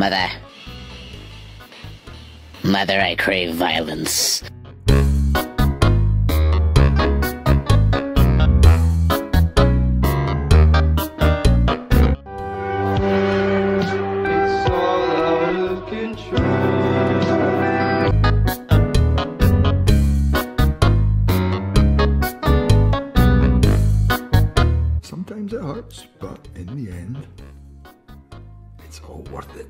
Mother. Mother, I crave violence. Sometimes it hurts, but in the end, it's all worth it.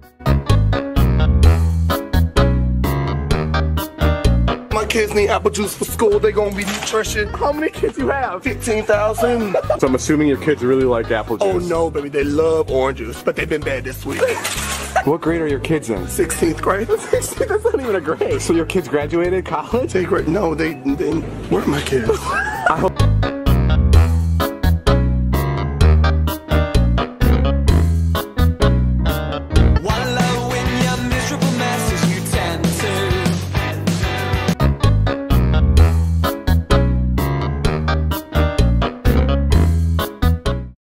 My kids need apple juice for school. They're gonna be nutrition. How many kids you have? 15,000. So I'm assuming your kids really like apple juice. Oh no, baby, they love orange juice, but they've been bad this week. What grade are your kids in? 16th grade. That's not even a grade. So your kids graduated college? No, they where are my kids? I hope.